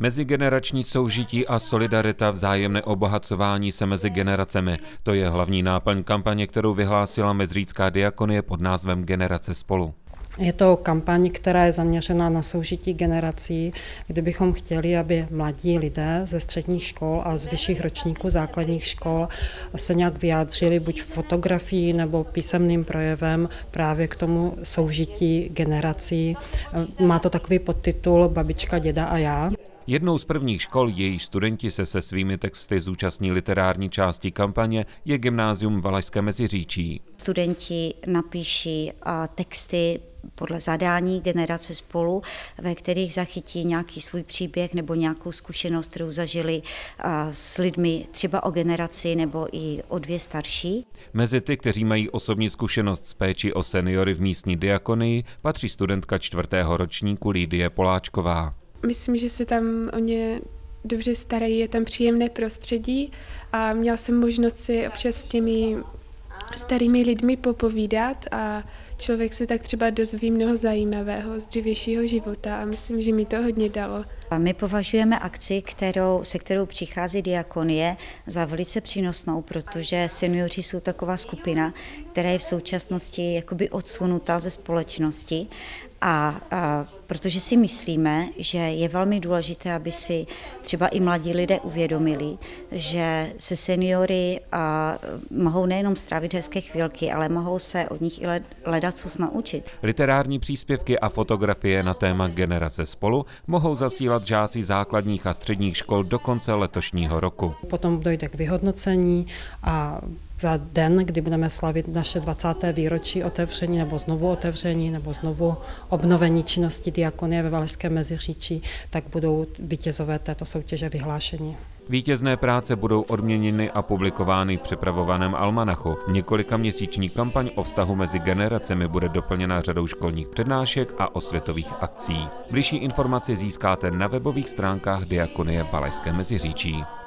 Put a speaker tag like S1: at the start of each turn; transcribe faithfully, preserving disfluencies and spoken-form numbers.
S1: Mezigenerační soužití a solidarita, vzájemné obohacování se mezi generacemi. To je hlavní náplň kampaně, kterou vyhlásila Mezřícká diakonie pod názvem Generace spolu.
S2: Je to kampaň, která je zaměřená na soužití generací, kde bychom chtěli, aby mladí lidé ze středních škol a z vyšších ročníků základních škol se nějak vyjádřili buď fotografií nebo písemným projevem právě k tomu soužití generací. Má to takový podtitul Babička, děda a já.
S1: Jednou z prvních škol, jejíž studenti se se svými texty zúčastní literární části kampaně, je Gymnázium Valašské Meziříčí.
S3: Studenti napíší texty podle zadání Generace spolu, ve kterých zachytí nějaký svůj příběh nebo nějakou zkušenost, kterou zažili s lidmi třeba o generaci nebo i o dvě starší.
S1: Mezi ty, kteří mají osobní zkušenost s péčí o seniory v místní diakonii, patří studentka čtvrtého ročníku Lídie Poláčková.
S4: Myslím, že se tam o ně dobře starají, je tam příjemné prostředí a měla jsem možnost si občas s těmi starými lidmi popovídat a člověk se tak třeba dozví mnoho zajímavého z dřívějšího života a myslím, že mi to hodně dalo.
S3: A my považujeme akci, kterou, se kterou přichází diakonie, za velice přínosnou, protože seniori jsou taková skupina, která je v současnosti jakoby odsunutá ze společnosti. A, a protože si myslíme, že je velmi důležité, aby si třeba i mladí lidé uvědomili, že se seniory a, mohou nejenom strávit hezké chvilky, ale mohou se od nich i ledacos naučit.
S1: Literární příspěvky a fotografie na téma Generace spolu mohou zasílat žáci základních a středních škol do konce letošního roku.
S2: Potom dojde k vyhodnocení a v den, kdy budeme slavit naše dvacáté výročí otevření nebo znovu otevření nebo znovu obnovení činnosti diakonie ve Valašském Meziříčí, tak budou vítězové této soutěže vyhlášeni.
S1: Vítězné práce budou odměněny a publikovány v připravovaném almanachu. Několika měsíční kampaň o vztahu mezi generacemi bude doplněna řadou školních přednášek a osvětových akcí. Bližší informace získáte na webových stránkách Diakonie Valašské Meziříčí.